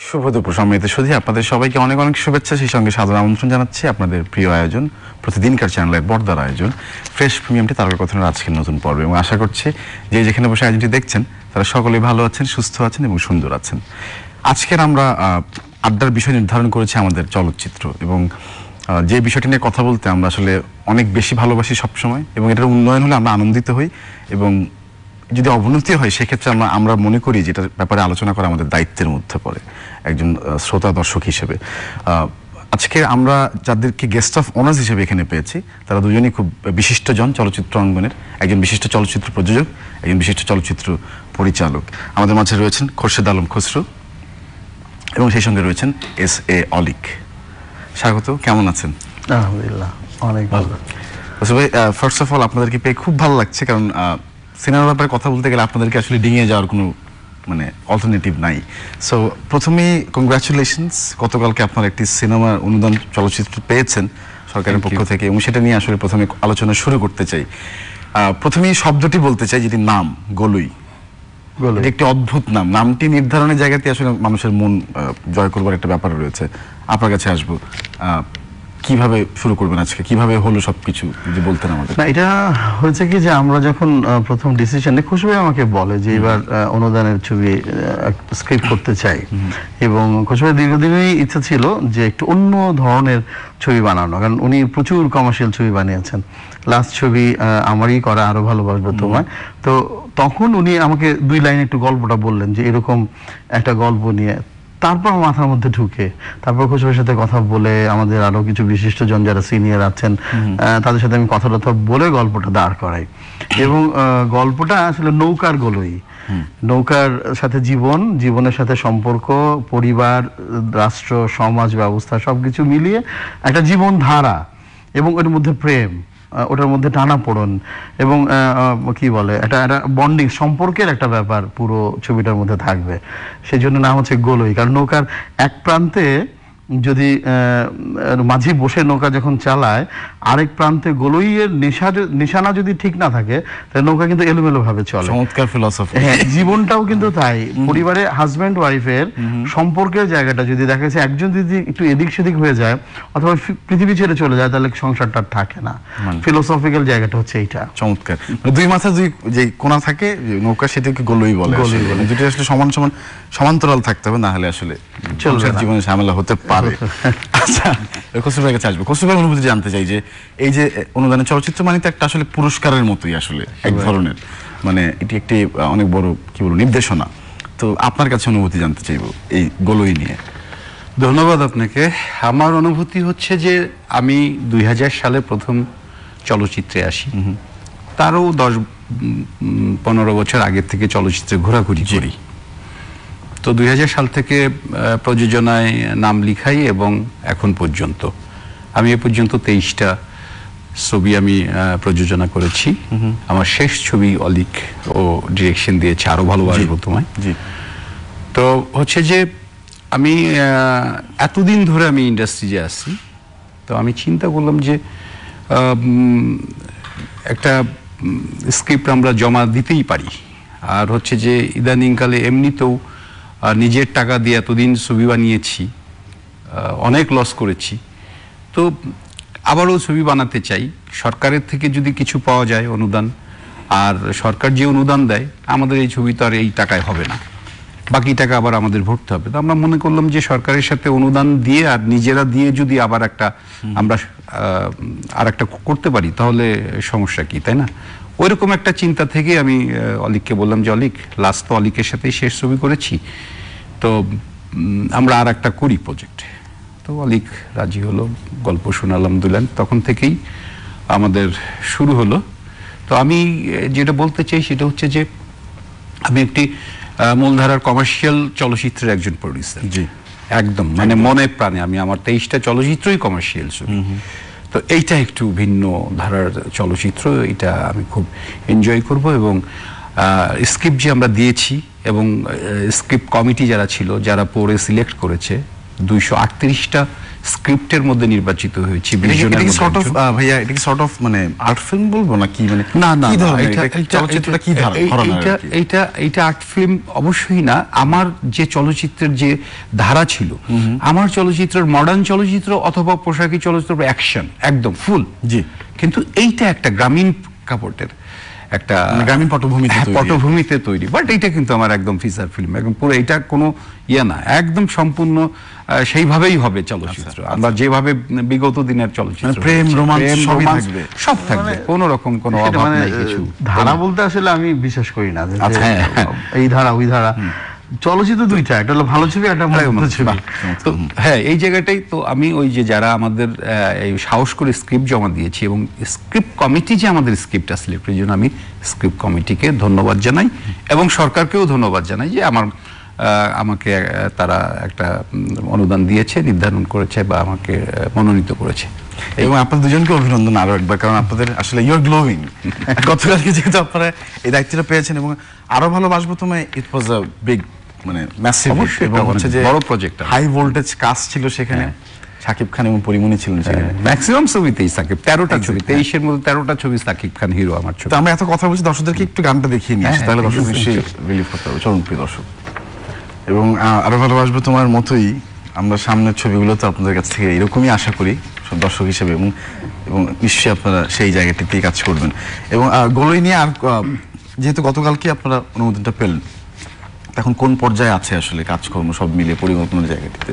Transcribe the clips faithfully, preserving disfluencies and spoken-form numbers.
শুভ দুপুর সম্মানিত সুধী, আপনাদের সবাইকে অনেক অনেক শুভেচ্ছা, সেই সঙ্গে সাদর আমন্ত্রণ জানাচ্ছি আপনাদের প্রিয় আয়োজন, প্রতিদিনকার চ্যানেলের বর্দার আয়োজন ফ্রেশ প্রিমিয়ামটি তারকা কথনের আজকের নতুন পর্বে। এবং আশা করছি যে যেখানে বসে আয়োজনটি দেখছেন তারা সকলেই ভালো আছেন, সুস্থ আছেন এবং সুন্দর আছেন। আজকের আমরা আড্ডার বিষয় নির্ধারণ করেছি আমাদের চলচ্চিত্র, এবং যে বিষয়টি নিয়ে কথা বলতে আমরা আসলে অনেক বেশি ভালোবাসি সবসময়, এবং এটার উন্নয়ন হলে আমরা আনন্দিত হই, এবং যদি অবনতি হয় সেক্ষেত্রে আমরা আমরা মনে করি যেটার ব্যাপারে আলোচনা করা আমাদের দায়িত্বের মধ্যে পড়ে একজন শ্রোতা দর্শক হিসেবে। আজকে আমরা যাদেরকে গেস্ট অফ অনার্স হিসেবে এখানে পেয়েছি তারা দুজনই খুব বিশিষ্টজন চলচ্চিত্র অঙ্গনের, একজন বিশিষ্ট চলচ্চিত্র প্রযোজক, একজন বিশিষ্ট চলচ্চিত্র পরিচালক। আমাদের মাঝে রয়েছেন খোরশেদ আলম খসরু, এবং সেই সঙ্গে রয়েছেন এস এ অলিক। স্বাগত, কেমন আছেন? আলহামদুলিল্লাহ, অনেক ভালো। ভাই, ফার্স্ট অফ অল আপনাদেরকে পেয়ে খুব ভালো লাগছে, কারণ সিনেমার ব্যাপারে কথা বলতে গেলে আপনাদেরকে আসলে ডিঙিয়ে যাওয়ার কোনো মানে অল্টারনেটিভ নাই। সো প্রথমেই কংগ্রাচুলেশনস, গতকালকে আপনার একটি সিনেমার অনুদান চলচ্চিত্র পেয়েছেন সরকারের পক্ষ থেকে, এবং সেটা নিয়ে আসলে প্রথমে আলোচনা শুরু করতে চাই। প্রথমেই শব্দটি বলতে চাই, যেটি নাম গলুই, এটা একটি অদ্ভুত নাম। নামটি নির্ধারণের জায়গাতে আসলে মানুষের মন জয় করবার একটা ব্যাপার রয়েছে। আপনার কাছে আসবো, কিভাবে শুরু করবেন আজকে, কিভাবে হলো সবকিছু যদি বলতেন আমাদের। না, এটা হয়েছে কি যে আমরা যখন প্রথম ডিসিশনে খুশি আমাকে বলে যে এবার অনুদানের ছবি স্ক্রিপ্ট করতে চাই, এবং খুশি দীর্ঘদিনই ইচ্ছা ছিল যে একটু অন্য ধরনের ছবি বানানো, কারণ উনি প্রচুর কমার্শিয়াল ছবি বানিয়েছেন। লাস্ট ছবি আমারই করা আরো ভালোবাসবো তোমায়, তো তখন উনি আমাকে দুই লাইনে একটু গল্পটা বললেন যে এরকম একটা গল্প নিয়ে। তারপর মাথার মধ্যে ঢুকে তারপর খুশির সাথে কথা বলে, আমাদের আরো কিছু বিশিষ্ট জন যারা সিনিয়র আছেন তাদের সাথে আমি কথা টথা বলে গল্পটা দাঁড় করাই, এবং গল্পটা আসলে নৌকার গলুই, নৌকার সাথে জীবন, জীবনের সাথে সম্পর্ক, পরিবার, রাষ্ট্র, সমাজ ব্যবস্থা সবকিছু মিলিয়ে একটা জীবন ধারা, এবং ওর মধ্যে প্রেম, ওটার মধ্যে টানাপোড়েন, এবং কি বলে একটা একটা বন্ডিং সম্পর্কের একটা ব্যাপার পুরো ছবিটার মধ্যে থাকবে। সেই জন্য নাম হচ্ছে গলুই, কারণ নৌকার এক প্রান্তে যদি মাঝি বসে নৌকা যখন চালায়, আরেক প্রান্তে গলুইয়ের নেশা নিশানা যদি ঠিক না থাকে তাহলে নৌকা কিন্তু এলোমেলো ভাবে চলে। চমৎকার ফিলসফি। হ্যাঁ, জীবনটাও কিন্তু তাই। পরিবারে হাজব্যান্ড ওয়াইফের সম্পর্কের জায়গাটা যদি দেখা যাচ্ছে একজন যদি একটু এদিক সেদিক হয়ে যায় অথবা পৃথিবী ছেড়ে চলে যায়, তাহলে সংসারটা থাকে না। ফিলোসফিক্যাল জায়গাটা হচ্ছে এইটা। চমৎকার। দুই মাথা দুই যে কোণা থাকে নৌকা, সেটাকে গলুই বলে। গলুই বলে, যেটা আসলে সমান সমান সমান্তরাল থাকতে হবে, না হলে আসলে সংসার জীবনে ঝামেলা হতে পারে। আচ্ছা, খসরু ভাইয়ের কাছে আসবো। খসরু ভাইয়ের অনুভূতি জানতে চাই যে এই যে অনুদানের চলচ্চিত্র মানে তো একটা আসলে পুরস্কারের মতোই আসলে এক ধরনের, মানে এটি একটি অনেক বড় কি বলবো নির্দেশনা। তো আপনার কাছে অনুভূতি জানতে চাইবো এই গলুই নিয়ে। ধন্যবাদ আপনাকে। আমার অনুভূতি হচ্ছে যে আমি দুই হাজার সালে প্রথম চলচ্চিত্রে আসি, তারও দশ পনেরো বছর আগের থেকে চলচ্চিত্রে ঘোরাঘুরি করি। তো দুই হাজার সাল থেকে প্রযোজনায় নাম লিখাই, এবং এখন পর্যন্ত আমি এ পর্যন্ত তেইশটা ছবি আমি প্রযোজনা করেছি। আমার শেষ ছবি অলিক ও ডিরেকশন দিয়েছে আরো ভালোবাসবো তোমায়। তো হচ্ছে যে আমি এতদিন ধরে আমি ইন্ডাস্ট্রিতে আসছি, তো আমি চিন্তা করলাম যে একটা স্ক্রিপ্ট আমরা জমা দিতেই পারি। আর হচ্ছে যে ইদানিংকালে এমনিতেও নিজের টাকা দিয়ে এতদিন ছবি বানিয়েছি, অনেক লস করেছি, তো আবারও ছবি বানাতে চাই। সরকারের থেকে যদি কিছু পাওয়া যায় অনুদান, আর সরকার যে অনুদান দেয় আমাদের এই ছবি তো আর এই টাকায় হবে না, বাকি টাকা আবার আমাদের ভরতে হবে। তো আমরা মনে করলাম যে সরকারের সাথে অনুদান দিয়ে আর নিজেরা দিয়ে যদি আবার একটা আমরা আর একটা করতে পারি তাহলে সমস্যা কি, তাই না? ওইরকম একটা চিন্তা থেকে আমি অলিককে বললাম যে অলিক, লাস্ট তো অলিকের সাথেই শেষ ছবি করেছি, তো আমরা আর একটা করি প্রজেক্ট। তো অলিক রাজি হলো, গল্প শোনালাম, দিলেন, তখন থেকেই আমাদের শুরু হলো। তো আমি যেটা বলতে চাই সেটা হচ্ছে যে আমি একটি মূলধারার কমার্শিয়াল চলচ্চিত্রের একজন প্রডিউসার, জি একদম, মানে মনে প্রাণে আমি আমার তেইশটা চলচ্চিত্রই কমার্শিয়াল ছবি। তো এইটা একটু ভিন্ন ধারার চলচ্চিত্র, এটা আমি খুব এনজয় করব। এবং স্ক্রিপ্ট যে আমরা দিয়েছি, এবং স্ক্রিপ্ট কমিটি যারা ছিল, যারা পড়ে সিলেক্ট করেছে, দুইশো আটত্রিশটা স্ক্রিপ্টের মধ্যে নির্বাচিত হয়েছি বিশ এটা জনের কি মধ্যে সর্ট অফ একজন। ভাইয়া এটা কি সর্ট অফ মানে আর্ট ফিল্ম বলবো না কি মানে না না কি না, ধরনের এটা- এটা এটা- চলচ্চিত্রটা কি এটা- ধরনের এই- ধরনের এইটা আর কি? এইটা এইটা আর্ট ফিল্ম অবশ্যই না। আমার যে চলচ্চিত্রের যে ধারা ছিল, আমার চলচ্চিত্রের মডার্ন চলচ্চিত্র অথবা পোশাকি চলচ্চিত্র অ্যাকশন একদম ফুল, জি। কিন্তু এইটা একটা গ্রামীণ কাপড়ের একটা মানে গ্রামীণ পটভূমিতে হ্যাঁ, তৈরি। পটভূমিতে তৈরি, বাট এইটা কিন্তু আমার একদম ফিচার ফিল্ম, একদম পুরো এটা কোনো ইয়ে না, একদম সম্পূর্ণ আহ, সেইভাবেই হবে চলচ্চিত্র। আমরা যেভাবে বিগত দিনের চলচ্চিত্র মানে প্রেম, হয়েছে, রোমান্স প্রেম, সবই রোমান্স থাকবে। সব থাকবে, কোনো রকম কোনো সেটা অভাব মানে, নাই কিছু। ধারা বলতে আসলে আমি বিশ্বাস করি না যে আচ্ছা, হ্যাঁ, হ্যাঁ। এই ধারা ওই ধারা। চলচ্চিত্র দুইটা, একটা হলো ভালো ছবি, একটা মন্দ ছবি। তো হ্যাঁ, এই জায়গাটাই তো আমি ওই যে যারা আমাদের আহ, এই সাহস করে স্ক্রিপ্ট জমা দিয়েছি এবং স্ক্রিপ্ট কমিটি যে আমাদের স্ক্রিপ্টটা সিলেক্ট করার জন্য আমি স্ক্রিপ্ট কমিটিকে ধন্যবাদ জানাই এবং সরকারকেও ধন্যবাদ জানাই যে আমার আহ, আমাকে আহ, তারা একটা উম, অনুদান দিয়েছে, নির্ধারণ করেছে বা আমাকে আহ, মনোনীত করেছে। এবং আপনাদের দুজনকে অভিনন্দন আরো একবার, কারণ আপনাদের আসলে ইউর গ্লোইং গতকালকে যেহেতু আপনারা এই দায়িত্বটা পেয়েছেন এবং আরো ভালোবাসবো তোমায়, ইট ওয়াজ আ বিগ মানে ম্যাসিভ অবশ্যই এবং একটা হচ্ছে অনেক যে বড় project। হাই ভোল্টেজ কাজ ছিল সেখানে, শাকিব খান এবং পরিমণি ছিলেন সেখানে। ম্যাক্সিমাম ছবিতেই সাকিব, তেরোটা ছবি, তেইশের মধ্যে তেরোটা ছবি সাকিব খান হিরো আমার ছবি। তো আমরা এত কথা বলছি, দর্শকদেরকে একটু গানটা দেখিয়ে নিয়ে আসি, হ্যাঁ, তাহলে হ্যাঁ, দর্শক ঠিক আছে, নিশ্চয়ই রিলিভ করতে হবে। চলুন প্রিয় দর্শক, এবং আহ, আরো ভালোবাসবো তোমার মতোই আমরা সামনের ছবিগুলো তো আপনাদের কাছ থেকে এরকমই আশা করি সব দর্শক হিসেবে, এবং এবং নিশ্চয়ই আপনারা সেই জায়গাটিতেই কাজ করবেন। এবং আহ, গোলই নিয়ে আর আহ, যেহেতু গতকালকে আপনারা অনুমোদনটা পেলেন, এখন কোন পর্যায়ে আছে আসলে কাজকর্ম সব মিলিয়ে পরিকল্পনার জায়গাটিতে?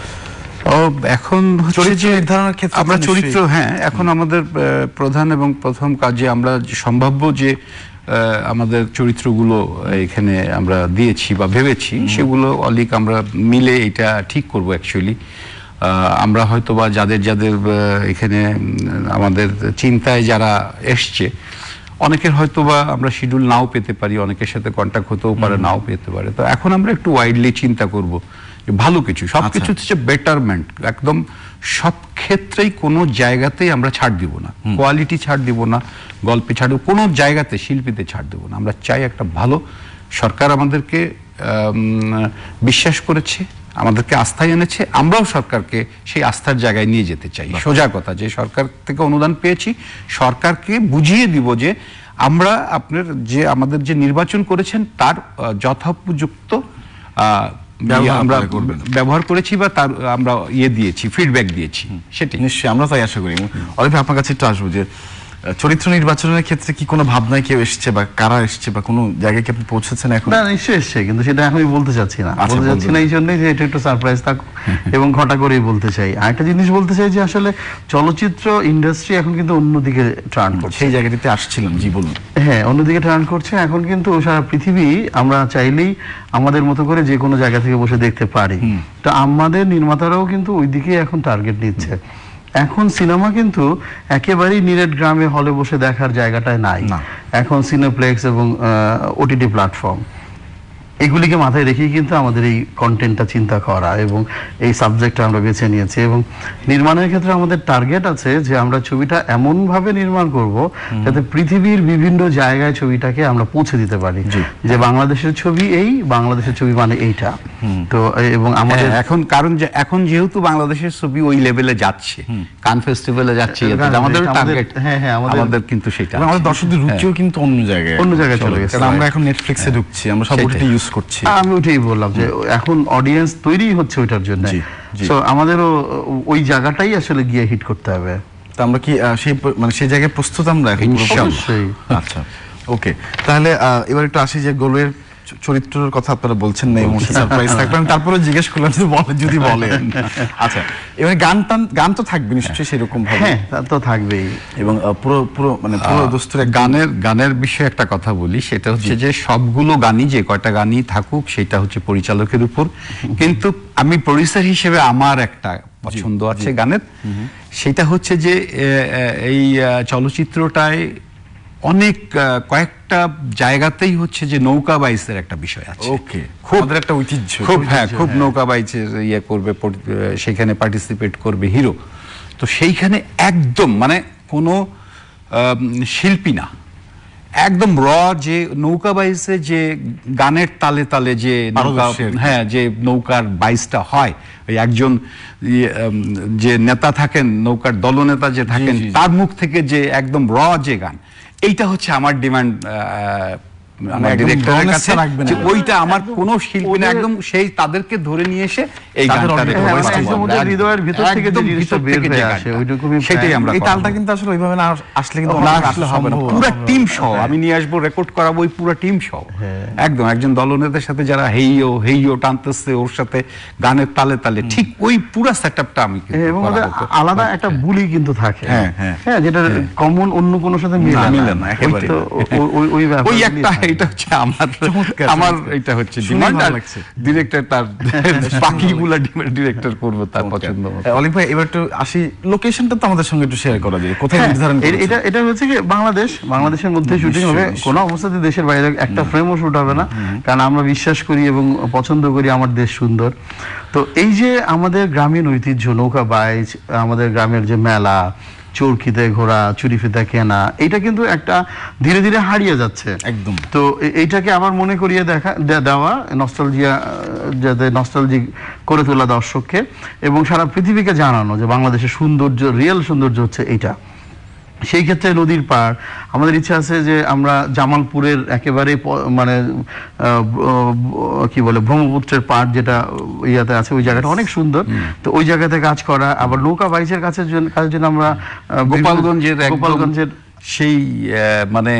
ও এখন হচ্ছে চরিত্র যে নির্ধারণের ক্ষেত্রে আমরা তো চরিত্র, নিশ্চয়ই- হ্যাঁ, এখন আমাদের আহ, প্রধান এবং প্রথম কাজে আমরা যে সম্ভাব্য যে আহ, আমাদের চরিত্রগুলো এখানে আমরা দিয়েছি বা ভেবেছি, সেগুলো অলিক আমরা মিলে এটা ঠিক করব। অ্যাকচুয়ালি আমরা হয়তো বা যাদের যাদের আহ, এখানে উম, আমাদের চিন্তায় যারা এসছে, অনেকের হয়তো বা আমরা শিডিউল নাও পেতে পারি, অনেকের সাথে কন্ট্যাক্ট হতেও পারে, নাও পেতে পারে। তো এখন আমরা একটু ওয়াইডলি চিন্তা করব যে ভালো কিছু, সব কিছু হচ্ছে বেটারমেন্ট, একদম সব ক্ষেত্রেই কোনো জায়গাতেই আমরা ছাড় দিব না, কোয়ালিটি ছাড় দিব না, গল্পে ছাড় দিব, কোনো জায়গাতে শিল্পীতে ছাড় দিব না। আমরা চাই একটা ভালো, সরকার আমাদেরকে আম, বিশ্বাস করেছে, আমাদেরকে আস্থায় এনেছে, আমরাও সরকারকে সেই আস্থার জায়গায় নিয়ে যেতে চাই। সোজা কথা, যে সরকার থেকে অনুদান পেয়েছি, সরকারকে বুঝিয়ে দিব যে আমরা আপনার যে আমাদের যে নির্বাচন করেছেন তার আহ, যথোপযুক্ত আহ, ব্যবহার আমরা আপনারা করবেন। ব্যবহার করেছি বা তার আমরা ইয়ে দিয়েছি, ফিডব্যাক দিয়েছি, সেটি নিশ্চয়ই আমরা তাই আশা করি। অলিভ, আপনার কাছে একটু আসবো যে আহ, চরিত্র নির্বাচনের ক্ষেত্রে কি কোনো ভাবনায় কেউ এসছে বা কারা এসছে বা কোনো জায়গায় কি আপনি পৌঁছেছেন এখন? না, নিশ্চয়ই এসছে, কিন্তু সেটা এখনই বলতে চাচ্ছি না। আচ্ছা, বলতে চাচ্ছি বলবেন। না এই জন্যই যে এটা একটু সারপ্রাইজ থাকুক এবং ঘটা করেই বলতে চাই। আরেকটা জিনিস বলতে চাই যে আসলে চলচ্চিত্র ইন্ডাস্ট্রি এখন কিন্তু অন্যদিকে টার্ন করছে। সেই জায়গাটিতে আসছিলাম, জি বলুন। হ্যাঁ, অন্যদিকে টার্ন করছে এখন, কিন্তু সারা পৃথিবী আমরা চাইলেই আমাদের মতো করে যে কোনো জায়গা থেকে বসে দেখতে পারি। তো আমাদের নির্মাতারাও কিন্তু ওইদিকে এখন টার্গেট নিচ্ছে। এখন সিনেমা কিন্তু একেবারেই নিরেট গ্রামে হলে বসে দেখার জায়গাটায় নাই। না। এখন সিনেপ্লেক্স এবং ওটিটি প্ল্যাটফর্ম, এগুলিকে মাথায় রেখেই কিন্তু আমাদের এই কন্টেন্টটা চিন্তা করা এবং এই সাবজেক্টটা আমরা বেছে নিয়েছি। এবং নির্মাণের ক্ষেত্রে আমাদের টার্গেট আছে যে আমরা ছবিটা এমনভাবে নির্মাণ করব যাতে পৃথিবীর বিভিন্ন জায়গায় ছবিটাকে আমরা পৌঁছে দিতে পারি, যে বাংলাদেশের ছবি এই, বাংলাদেশের ছবি মানে এইটা। তো এ- এবং আমাদের হ্যাঁ, এখন কারণ যে- এখন যেহেতু বাংলাদেশের ছবি ওই লেভেলে যাচ্ছে, কান ফেস্টিভ্যালে যাচ্ছে, এতে কান- আমাদের আমাদের- টার্গেট, হ্যাঁ, হ্যাঁ, আমাদের- আমাদের কিন্তু সেটা এবং আমাদের দর্শকদের রুচিও কিন্তু অন্য জায়গায় অন্য জায়গায় চলে গেছে। কারণ আমরা এখন নেটফ্লিক্সে ঢুকছি, আমরা সব সেটাই। ওটিটি ইউজ করছি। আমি ওইটাই বললাম যে এখন অডিয়েন্স তৈরি হচ্ছে ওইটার জন্য। জি, জি। তো আমাদেরও ওই জায়গাটাই আসলে গিয়ে হিট করতে হবে। তো আমরা কি আহ, সেই প- মানে সেই জায়গায় প্রস্তুত আমরা এখন পুরোপুরি? ইনশাআল্লাহ। অবশ্যই। আচ্ছা, ওকে। তাহলে আহ, এবার একটু আসি যে গোলের চ- চরিত্রের কথা আপনারা বলছেন না এবং সারপ্রাইজ থাকবে, আমি তারপরে জিজ্ঞেস করলাম যদি বলেন, যদি বলেন। আচ্ছা, এবার গান টান গান তো থাকবে নিশ্চয়ই সেরকম ভাবে, হ্যাঁ, তা তো থাকবেই। এবং আহ, পুরো পুরো মানে পুরো দোস্তের এক গানের গানের বিষয়ে একটা কথা বলি, সেটা হচ্ছে যে সবগুলো গানই, যে কয়টা গানই থাকুক, সেটা হচ্ছে পরিচালকের উপর। কিন্তু আমি প্রডিউসার হিসেবে আমার একটা পছন্দ আছে গানের, সেটা হচ্ছে যে এ, এ, এই আহ, চলচ্চিত্রটায় অনেক আহ, কয়েকটা জায়গাতেই হচ্ছে যে নৌকা বাইচের একটা বিষয় আছে। ওকে, খুব আমাদের একটা ঐতিহ্য। খুব হ্যাঁ খুব নৌকা বাইচের ইয়ে করবে, পরি- আহ, সেখানে পার্টিসিপেট করবে হিরো। তো সেইখানে একদম মানে কোনো আম, শিল্পী না, একদম র যে নৌকা বাইসে যে গানের তালে তালে যে নৌকা, হ্যাঁ, যে নৌকার বাইসটা হয়, ওই একজন যে নেতা থাকেন, নৌকার দলনেতা যে থাকেন, তার মুখ থেকে যে একদম র যে গান, এইটা হচ্ছে আমার ডিমান্ড আমার ডিরেক্টরের কাছে, যে ওইটা আমার কোন শিল্পী না, একদম সেই তাদেরকে ধরে নিয়ে এসে এই গানটা হৃদয়ের ভিতর থেকে যে জিনিসটা বের হয়ে আসে, ওইরকমই সেটাই আমরা। এই তালটা কিন্তু আসলে ওইভাবে না আসলে কিন্তু না আসলে হবে না, পুরো টিম সহ আমি নিয়ে আসবো, রেকর্ড করাবো ওই পুরো টিম সহ, একদম একজন দলনেতার সাথে যারা হেইও হেইও টানতেছে ওর সাথে গানের তালে তালে, ঠিক ওই পুরো সেটআপটা আমি, এবং আলাদা একটা বুলি কিন্তু থাকে, হ্যাঁ হ্যাঁ, যেটা কমন অন্য কোনো সাথে মিলে না একেবারে। ওই ওই একটা, এটা হচ্ছে আমার আমার এটা হচ্ছে ডিমান্ড, আর ডিরেক্টর তার বাকিগুলা ডিরেক্টর করবে তার পছন্দ মতো। অলিক ভাই, এবার একটু আসি, লোকেশনটা তো আমাদের সঙ্গে একটু শেয়ার করা যায়, কোথায় নির্ধারণ করেছেন? এটা এটা হচ্ছে কি বাংলাদেশ, বাংলাদেশের মধ্যে শুটিং হবে, কোনো অবস্থাতে দেশের বাইরে একটা ফ্রেমও শুট হবে না, কারণ আমরা বিশ্বাস করি এবং পছন্দ করি আমার দেশ সুন্দর। তো এই যে আমাদের গ্রামীণ ঐতিহ্য, নৌকা বাইচ, আমাদের গ্রামের যে মেলা, চরকিতে ঘোরা, চুরি ফিতা কেনা, এটা কিন্তু একটা ধীরে ধীরে হারিয়ে যাচ্ছে একদম। তো এইটাকে আবার মনে করিয়ে দেখা দেওয়া, নস্টালজিয়া, যাতে নস্টালজিক করে তোলা দর্শককে, এবং সারা পৃথিবীকে জানানো যে বাংলাদেশের সৌন্দর্য, রিয়েল সৌন্দর্য হচ্ছে এইটা। সেই ক্ষেত্রে নদীর পাড়, আমাদের ইচ্ছা আছে যে আমরা জামালপুরের একেবারে মানে কি বলে ব্রহ্মপুত্রের পাড় যেটা ইয়াতে আছে, ওই জায়গাটা অনেক সুন্দর, তো ওই জায়গাতে কাজ করা। আবার নৌকা বাইচের কাছে কাজের জন্য আমরা গোপালগঞ্জের গোপালগঞ্জের সেই মানে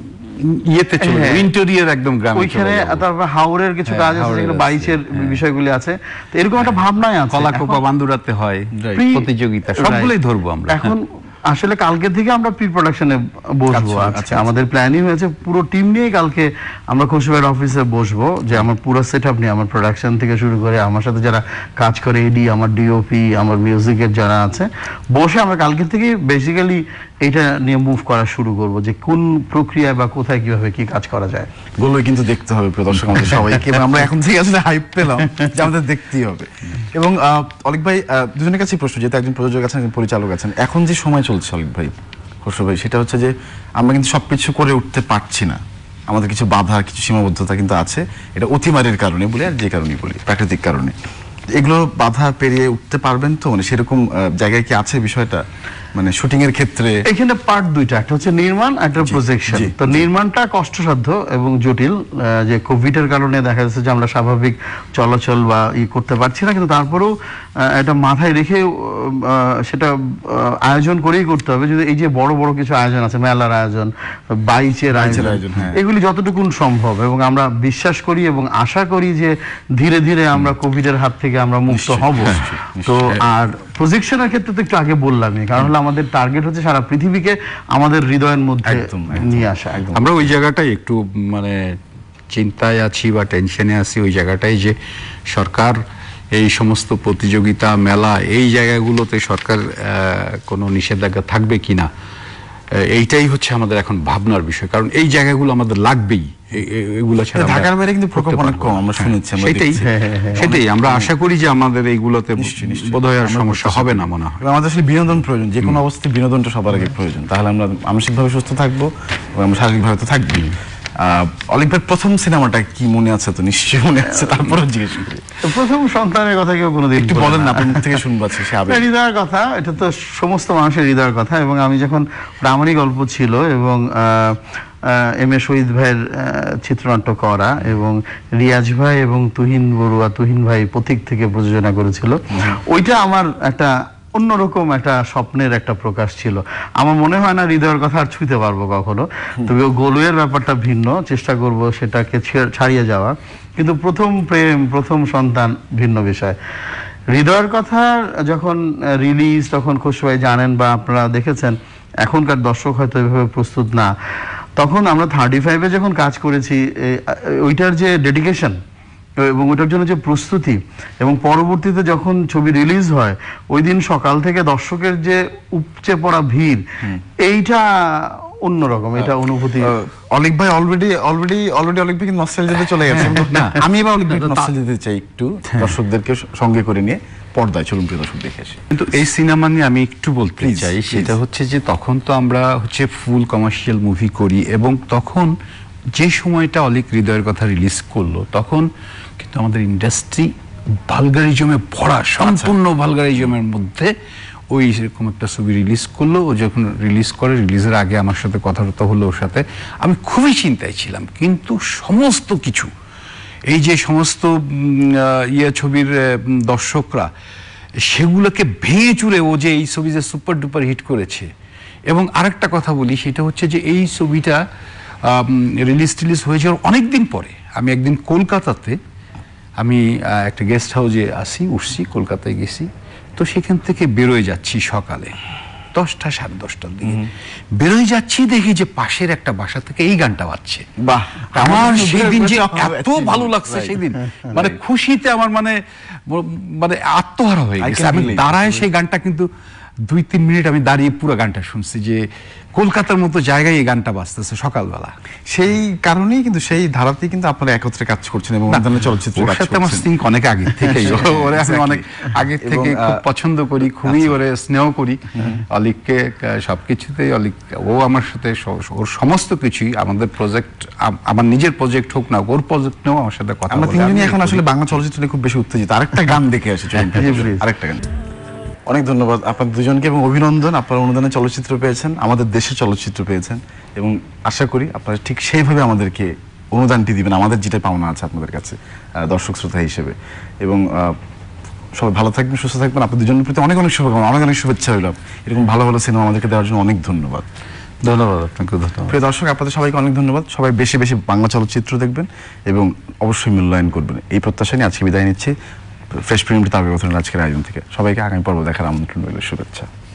ইয়েতে চলে যায়, ইন্টেরিয়র একদম গ্রামে, ওইখানে তারপর হাওরের কিছু কাজ আছে যেগুলো বাইচের বিষয়গুলি আছে। তো এরকম একটা ভাবনাই আছে। কলাকোপা বান্দুরাতে হয় প্রতিযোগিতা, সবগুলোই ধরবো আমরা এখন। আসলে কালকে থেকে আমরা প্রি প্রোডাকশনে বসবো। আচ্ছা, আমাদের প্ল্যানিং হয়েছে পুরো টিম নিয়ে কালকে আমরা খোরশেদের অফিসে বসবো, যে আমার পুরো সেটআপ নিয়ে, আমার প্রোডাকশন থেকে শুরু করে আমার সাথে যারা কাজ করে, এডি, আমার ডিওপি, আমার মিউজিকের যারা আছে, বসে আমরা কালকে থেকে বেসিক্যালি এটা নিয়ে মুভ করা শুরু করব, যে কোন প্রক্রিয়ায় বা কোথায় কিভাবে কি কাজ করা যায়। গুলোই কিন্তু দেখতে হবে প্রিয় দর্শক আমাদের সবাইকে, এবং আমরা এখন থেকে আসলে হাইপ পেলাম যে আমাদের দেখতেই হবে। এবং অলিক ভাই, দুজনের কাছে প্রশ্ন, যেহেতু একজন প্রযোজক আছেন, একজন পরিচালক আছেন, এখন যে সময় চলছে অলিক ভাই, খসরু ভাই, সেটা হচ্ছে যে আমরা কিন্তু সবকিছু করে উঠতে পারছি না, আমাদের কিছু বাধা, কিছু সীমাবদ্ধতা কিন্তু আছে, এটা অতিমারির কারণে বলি আর যে কারণে বলি, প্রাকৃতিক কারণে। এগুলো বাধা পেরিয়ে উঠতে পারবেন তো? মানে সেরকম জায়গায় কি আছে বিষয়টা, মানে শুটিং এর ক্ষেত্রে? এখানে পার্ট দুইটা, একটা হচ্ছে নির্মাণ, একটা প্রজেকশন। তো নির্মাণটা কষ্টসাধ্য এবং জটিল, যে কোভিড এর কারণে দেখা যাচ্ছে যে আমরা স্বাভাবিক চলাচল বা ই করতে পারছি না, কিন্তু তারপরেও এটা মাথায় রেখে সেটা আয়োজন করেই করতে হবে। যদি এই যে বড় বড় কিছু আয়োজন আছে, মেলার আয়োজন, বাইচের আয়োজন, এগুলি যতটুকু সম্ভব, এবং আমরা বিশ্বাস করি এবং আশা করি যে ধীরে ধীরে আমরা কোভিড এর হাত থেকে আমরা মুক্ত হব। তো আর প্রজেকশনের ক্ষেত্রে তো একটু আগে বললামই, কারণ হলো আমাদের টার্গেট হচ্ছে সারা পৃথিবীকে আমাদের হৃদয়ের মধ্যে নিয়ে আসা। আমরা ওই জায়গাটাই একটু মানে চিন্তায় আছি বা টেনশনে আছি, ওই জায়গাটাই যে সরকার এই সমস্ত প্রতিযোগিতা, মেলা, এই জায়গাগুলোতে সরকার কোনো নিষেধাজ্ঞা থাকবে কিনা, এইটাই হচ্ছে আমাদের এখন ভাবনার বিষয়। কারণ এই জায়গাগুলো আমাদের লাগবেই, এগুলো ছাড়া ঢাকার বাইরে কিন্তু প্রকোপ অনেক কম, আমরা শুনেছি। সেটাই সেটাই আমরা আশা করি যে আমাদের এইগুলোতে বোধহয় আর সমস্যা হবে না মনে হয়। আমাদের আসলে বিনোদন প্রয়োজন, যে কোনো অবস্থায় বিনোদনটা সবার আগে প্রয়োজন, তাহলে আমরা মানসিকভাবে সুস্থ থাকবো এবং আমরা শারীরিকভাবে তো থাকবোই। অলিক ভাই, প্রথম সিনেমাটা কি মনে আছে? তো নিশ্চয়ই মনে আছে, তারপরে জিজ্ঞেস করি। প্রথম সন্তানের কথা কেউ কোনোদিন একটু বলেন না, আপনার মুখ থেকে শুনবো। হৃদয়ের কথা, এটা তো সমস্ত মানুষের হৃদয়ের কথা। এবং আমি যখন প্রামাণিক গল্প ছিল এবং এম এ শহীদ ভাইয়ের চিত্রনাট্য করা, এবং রিয়াজ ভাই এবং তুহিন বড়ুয়া, তুহিন ভাই প্রতীক থেকে প্রযোজনা করেছিল, ওইটা আমার একটা অন্যরকম একটা স্বপ্নের একটা প্রকাশ ছিল। আমার মনে হয় না হৃদয়ের কথা আর ছুঁতে পারবো কখনো, তবে গোলুয়ের ব্যাপারটা ভিন্ন, চেষ্টা করব সেটাকে ছাড়িয়ে যাওয়া। কিন্তু প্রথম প্রেম, প্রথম সন্তান ভিন্ন বিষয়। হৃদয়ের কথা যখন রিলিজ, তখন খসরু ভাই জানেন বা আপনারা দেখেছেন, এখনকার দর্শক হয়তো এভাবে প্রস্তুত না। তখন আমরা থার্টি ফাইভে যখন কাজ করেছি, ওইটার যে ডেডিকেশন এবং ওইটার জন্য যে প্রস্তুতি, এবং পরবর্তীতে যখন ছবি রিলিজ হয়, ওই দিন সকাল থেকে দর্শকের যে উপচে পড়া ভিড়, এইটা অন্যরকম, এটা অনুভূতি। অলিক ভাই অলরেডি অলরেডি অলরেডি অলিক ভাই নস্টালজিয়াতে চলে গেছে। আমি এবার অলিক ভাই নস্টালজিয়াতে চাই একটু, দর্শকদেরকে সঙ্গে করে নিয়ে, পর্দায় চলুন প্রিয় দর্শক দেখে আসি। কিন্তু এই সিনেমা নিয়ে আমি একটু বলতে Please, চাই, please. সেটা হচ্ছে যে তখন তো আমরা হচ্ছে ফুল কমার্শিয়াল মুভি করি, এবং তখন যে সময়টা অলিক হৃদয়ের কথা রিলিজ করলো তখন কিন্তু আমাদের ইন্ডাস্ট্রি ভালগারিজমে ভরা, সম্পূর্ণ ভালগারিজমের মধ্যে ওই সেরকম একটা ছবি রিলিজ করলো। ও যখন রিলিজ করে, রিলিজের আগে আমার সাথে কথাবার্তা হলো ওর সাথে, আমি খুবই চিন্তায় ছিলাম। কিন্তু সমস্ত কিছু এই যে সমস্ত ইয়ে ছবির দর্শকরা সেগুলোকে ভেঙে চুরে ও যে এই ছবি যে সুপার ডুপার হিট করেছে। এবং আরেকটা কথা বলি, সেটা হচ্ছে যে এই ছবিটা রিলিজ টিলিজ হয়েছে অনেকদিন পরে। আমি একদিন কলকাতাতে আমি একটা গেস্ট হাউসে আসি, উঠছি, কলকাতায় গেছি, তো সেখান থেকে বেরোয় যাচ্ছি সকালে দশটা সাড়ে দশটার দিকে বেরোয় যাচ্ছি, দেখি যে পাশের একটা বাসা থেকে এই গানটা বাজছে। বাহ, আমার সেদিন যে এত ভালো লাগছে, সেদিন মানে খুশিতে আমার মানে মানে আত্মহারা হয়ে গেছে। আমি দাঁড়ায় সেই গানটা কিন্তু দুই তিন মিনিট আমি দাঁড়িয়ে পুরো গানটা শুনছি, যে কলকাতার মতো জায়গায় এই গানটা বাজতেছে সকালবেলা। সেই কারণেই কিন্তু সেই ধারাতেই কিন্তু আপনারা একত্রে কাজ করছেন এবং অনুদানের চলচ্চিত্রে কাজ করছেন। আমার সিঙ্ক অনেক আগে থেকেই, ওরে আমি অনেক আগে থেকে খুব পছন্দ করি, খুবই ওরে স্নেহ করি। অলিককে সবকিছুতেই, অলিক ও আমার সাথে ওর সমস্ত কিছুই, আমাদের প্রজেক্ট, আমার নিজের প্রজেক্ট হোক না ওর প্রজেক্ট নিয়েও আমার সাথে কথা বলে। আমরা তিনজনই এখন আসলে বাংলা চলচ্চিত্র নিয়ে খুব বেশি উত্তেজিত। আরেকটা গান দেখে আসি, আরেকটা গান। অনেক ধন্যবাদ আপনার দুজনকে এবং অভিনন্দন, আপনারা অনুদানে চলচ্চিত্র পেয়েছেন, আমাদের দেশে চলচ্চিত্র পেয়েছেন, এবং আশা করি আপনারা ঠিক সেইভাবে আমাদেরকে অনুদানটি দিবেন, আমাদের যেটা পাওনা আছে আপনাদের কাছে দর্শক শ্রোতা হিসেবে। এবং সবাই ভালো থাকবেন, সুস্থ থাকবেন। আপনার দুজনের প্রতি অনেক অনেক শুভকামনা, অনেক অনেক শুভেচ্ছা হইল। এরকম ভালো ভালো সিনেমা আমাদেরকে দেওয়ার জন্য অনেক ধন্যবাদ। ধন্যবাদ আপনাকে। ধন্যবাদ প্রিয় দর্শক, আপনাদের সবাইকে অনেক ধন্যবাদ। সবাই বেশি বেশি বাংলা চলচ্চিত্র দেখবেন এবং অবশ্যই মূল্যায়ন করবেন, এই প্রত্যাশা নিয়ে আজকে বিদায় নিচ্ছি ফ্রেশ প্রিমিয়ামটি তারকা কথনের আজকের আয়োজন থেকে। সবাইকে আগামী পর্ব দেখার আমন্ত্রণ রইল, শুভেচ্ছা।